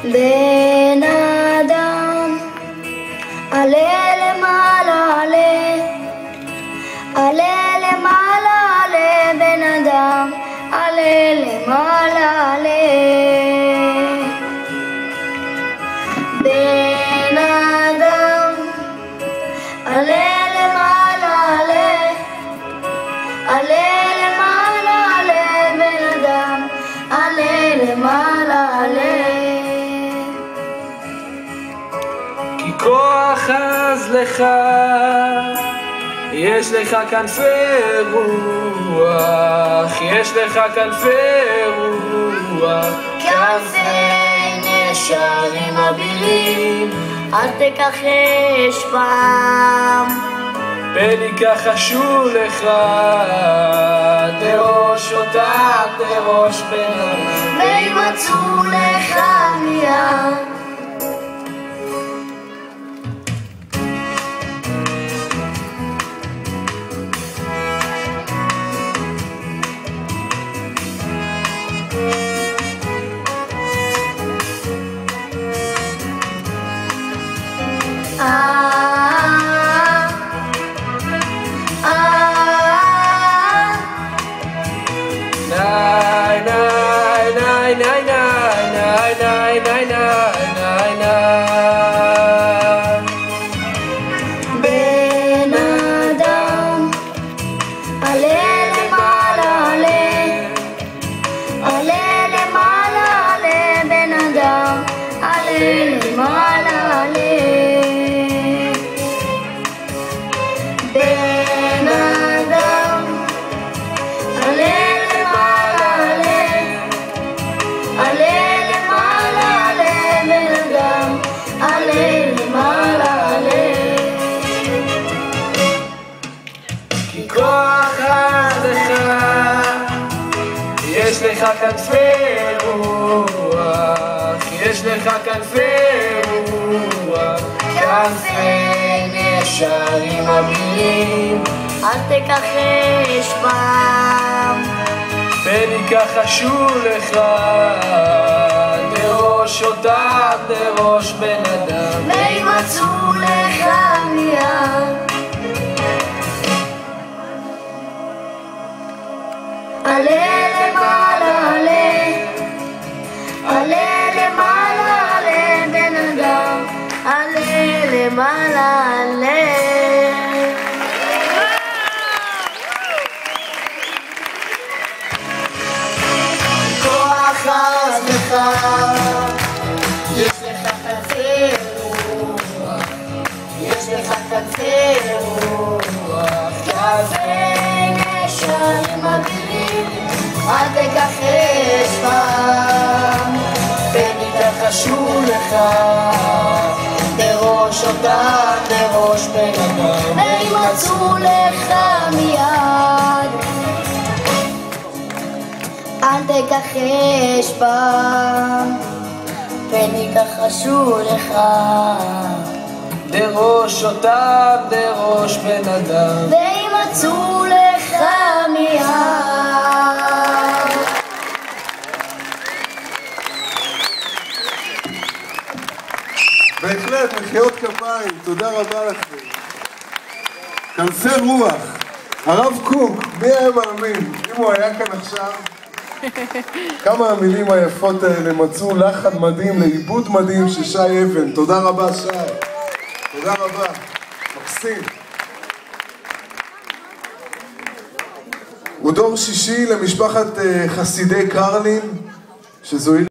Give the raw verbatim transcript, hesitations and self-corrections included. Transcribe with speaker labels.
Speaker 1: בן אדם, עלה למעלה, עלה, עלה למעלה, עלה בן אדם, עלה למעלה, עלה. בן אדם, עלה למעלה, עלה, עלה למעלה, עלה בן אדם, עלה למעלה, עלה.
Speaker 2: כי כוח עז לך, יש לך כנפי רוח, יש לך כנפי רוח,
Speaker 1: כנפי נשרים אבירים, אל תכחש פעם.
Speaker 2: פן יכחשו לך, דרוש אותם, דרוש בנם,
Speaker 1: וימצאו לך מיד. בן אדם, עלה למעלה, עלה, עלה למעלה, עלה בן אדם, עלה למעלה, עלה. בן אדם, עלה למעלה, עלה, עלה למעלה, עלה בן אדם, עלה למעלה, עלה.
Speaker 2: כי כוח עז לך, יש לך כנפי רוח, יש לך כנפי רוח,
Speaker 1: כנפי נשרים אבירים, אל תכחש פעם.
Speaker 2: פן יכחשו לך, דרוש אותם, דרוש בן אדם,
Speaker 1: וימצאו לך מיד. עלה למעלה, עלה, עלה למעלה, עלה בן אדם, עלה למעלה, עלה. כוח עז לך, יש לך כנפי רוח, יש לך כנפי רוח, כנפי נשרים אבירים, אל תכחש פעם. פן יכחשו לך, דרוש אותם, דרוש בן אדם, וימצאו לך מיד. אל תכחש פעם, פן יכחשו לך,
Speaker 2: דרוש אותם, דרוש בן אדם,
Speaker 1: וימצאו לך מיד.
Speaker 3: בהחלט, מחיאות כפיים, תודה רבה לכם. כנפי רוח, הרב קוק, מי היה מאמין? אם הוא היה כאן עכשיו, כמה המילים היפות האלה מצאו לחן מדהים, לעיבוד מדהים של שי אבן. תודה רבה שי, תודה רבה, מקסים. הוא דור שישי למשפחת חסידי קרלין, שזו